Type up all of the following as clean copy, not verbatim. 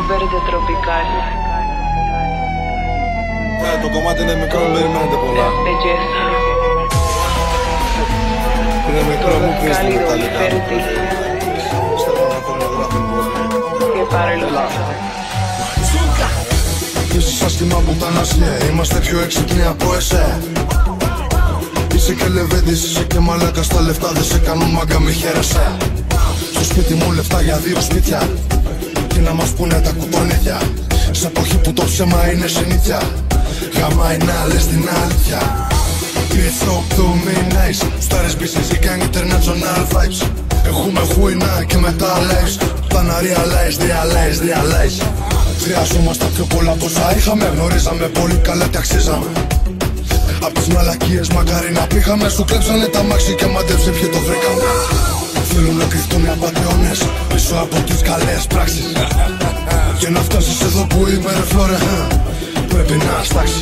Verde tropical. Το κομμάτι είναι μικρό, μην περιμένετε πολλά. Belleza. Είναι μικρό, μου πεις τα Cálido y μεταλλικά. fértil. Que para los Είσαι σαν σχήμα που τα νασιέ, είμαστε πιο έξυπνοι από εσέ. Είσαι και λεβέντης, είσαι και μαλάκα στα λεφτά, δεν σε κάνουν μάγκα, μη χαίρεσαι. Στο σπίτι μου λεφτά για 2 σπίτια, τι να μας πούνε τα κουτονίδια. Σε εποχή που το ψέμα είναι συνήθεια, γαμάει να λες την αλήθεια. It's up to me nice, stars business gang international vibes. Έχουμε χουινά και μετά lives, τα να realize. Χρειαζόμαστε πιο πολλά από όσα είχαμε, γνωρίζαμε πολύ καλά τι αξίζαμε. Απ' τις μαλακίες μακάρι να πήγαμε, σου κλέψανε τα μάξι και μαντέψε ποιοι το βρήκαμε. Θέλουν να κρυφτούν οι απατεώνες πίσω από τις καλές πράξεις. Για να φτάσεις εδώ που είμαι ρε φλόρε, πρέπει να στάξεις.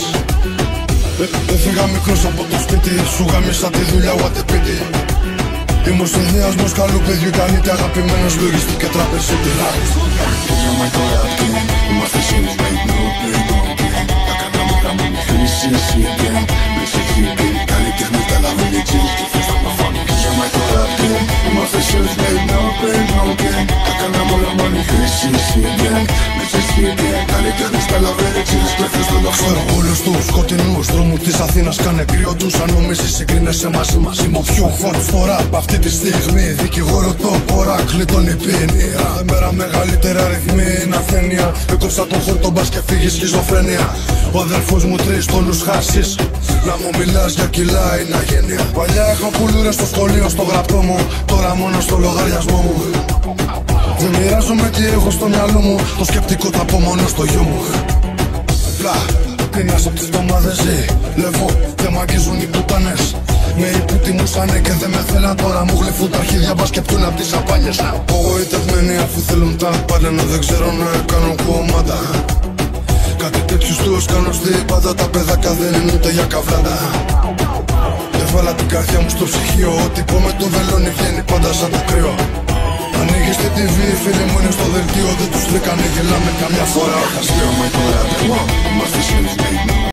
Έφυγα μικρός από το σπίτι, σου γάμισα τη δουλειά whatever. Είμαι ο συνδυασμός καλού παιδιού, κάνετε αγαπημένος λογιστή και τραπεζίτη. Πήγαμε τώρα πια, είμαστε συνδυασμένοι, no pain, no gain. Τα κάναμε γραμμένη χρήση, εσύ again. Μέσα χείπη, καλλιτέχνες τα λαβαίνει jeans και θες να προφάνει. Πήγαμε τώρα πια, είμαστε συνδυασμένοι, no pain, no gain. Τα κάναμε γραμμένη χρήση, εσύ again. Μέσα χείπη, καλλιτέχνες τα λαβαίνει jeans και θες να προφάνει. Όλους τους σκοτεινούς δρόμους της Αθήνας κάνε κρύο τους. Αν νομίζεις συγκρίνεσαι μαζί μας, είμαι ο πιο hot στο rap αυτή τη στιγμή. Δικηγόρο το πορά, κλειτώνει ποινία. Μέρα μεγαλύτερα αριθμή είναι ασθένεια. Έκοψα τον χόρτο μπας και φύγει σχιζοφρένεια. Ο αδερφός μου 3 τόνους χάσεις. Να μου μιλάς για κιλά είναι αγένεια. Παλιά είχα πουλούρες στο σχολείο στο γραπτό μου, τώρα μόνο στο λογαριασμό μου. Δεν μοιράζομαι τι έχω στο μυαλό μου, το σκεπτικό θα πω μόνο στο γιο μου. Πλά, πίνας απ' τις εβδομάδες ζει. Λεβό, δεν μ' αγγίζουν οι πουτανές. Με οι που τιμούσανε και δεν με θέλαν, τώρα μου γλυφούν τα αρχίδια μπας και πιούν απ' τις σαμπάνιες. Απογοητευμένοι αφού θέλουν τα πάντα, να δεν ξέρω να κάνω κόμματα. Κάτι τέτοιους τους κάνω στη πάντα, τα παιδάκια δεν είναι ούτε για καβλάντα. Έβαλα την καρδιά μου στο ψυχείο, ό,τι πω με το βελόνι βγαίνει πάντα σαν το κρύο. Ανοίγεις τη TV, φίλοι μου είναι στο δελτίο, δεν τους βρήκανε, γελάμε καμιά φορά. Αστείο με τώρα, είμαστε συνδυασμένοι.